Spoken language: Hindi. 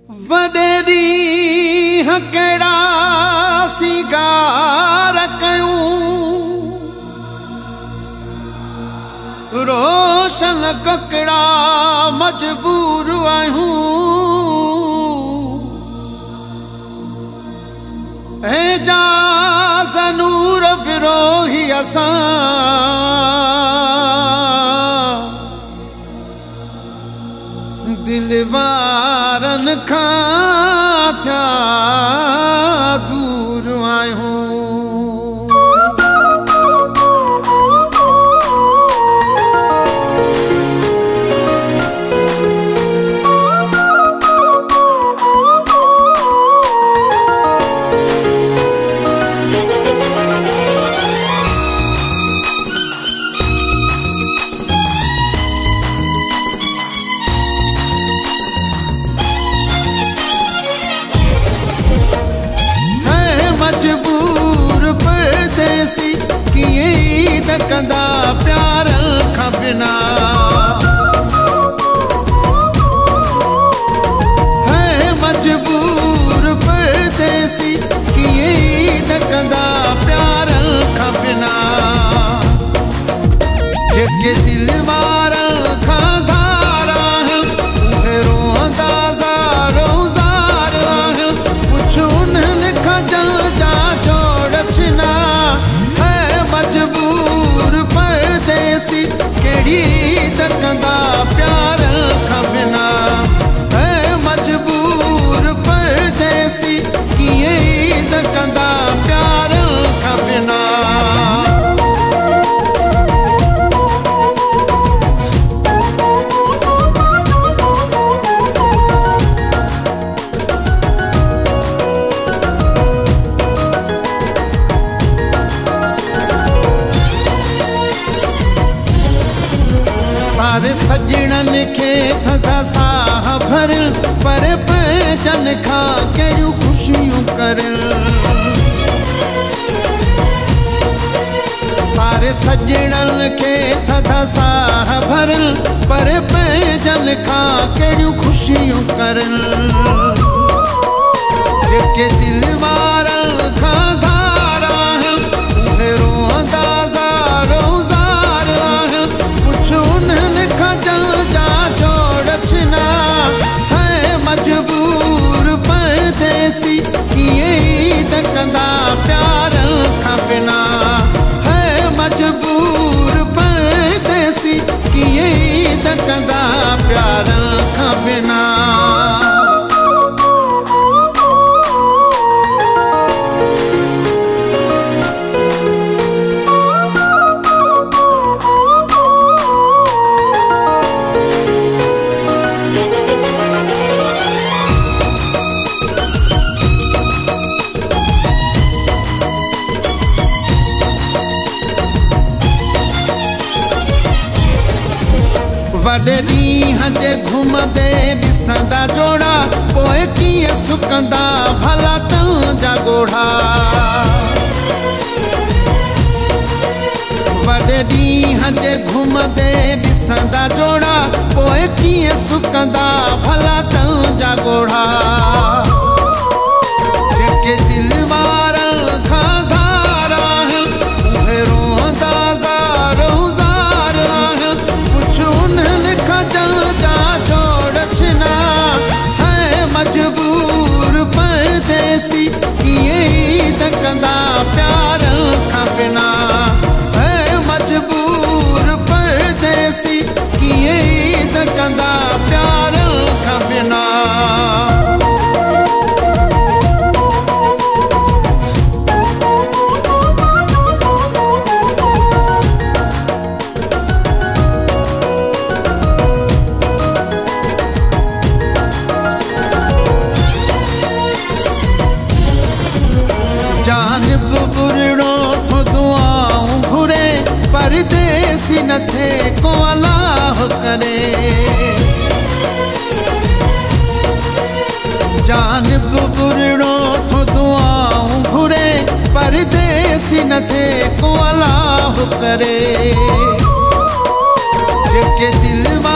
वडेरी हकड़ा सिगार कयूं रोशन ककड़ा मजबूर आयूं एजाज़ नूर विरोही असां दिलवारन खां थिया दूर आयूं। कंदा प्यार खां बिना है मजबूर परदेसी किए कंदा प्यार खां बिना जेके दिल वार खां धारा उहे रोंदा ज़ारो ज़ार कुछ उन लिखा जल जा जोड़ छिना परदेसी केड़ी तकंदा प्यार खां बिना है मजबूर परदेसी किए तकंदा प्यार खां बिना। सारे सजणन खे थदा साह भर पर पैजन खां कहिड़ियूं ख़ुशियूं कर सारे सजणन खे थदा साह भर पर पैजन खां कहिड़ियूं ख़ुशियूं कर जेके दिल वारन खां धारा उहे रोंदा ज़ारो ज़ार कुछ उन लिखा जल जा जोड़ छिना है मजबूर परदेसी किए तकंदा प्यार खां बिना है मजबूर परदेसी किए तकंदा प्यार खां बिना। वॾे ॾींहं जे घुमंदे ॾिसंदा जोड़ा पोइ कीअं सुकंदा भला तन जा ॻोढ़ा वॾे ॾींहं जे घुमंदे ॾिसंदा जोड़ा पोइ कीअं सुकंदा भला तन जा ॻोढ़ा जेके दिल वारन खां धारा उहे रोंदा ज़ारो ज़ार कुछ उन लिखा जल जा जोड़ छिना है मजबूर परदेसी किए तकंदा प्यार खां बिना है मजबूर परदेसी किए तकंदा प्यार खां बिना। जानिब बुरड़ो थो दुआऊं घुरे परदेसी न थे को अल्लाह करे जानिब बुरड़ो थो दुआऊं घुरे परदेसी न थे को अल्लाह करे जेके दिल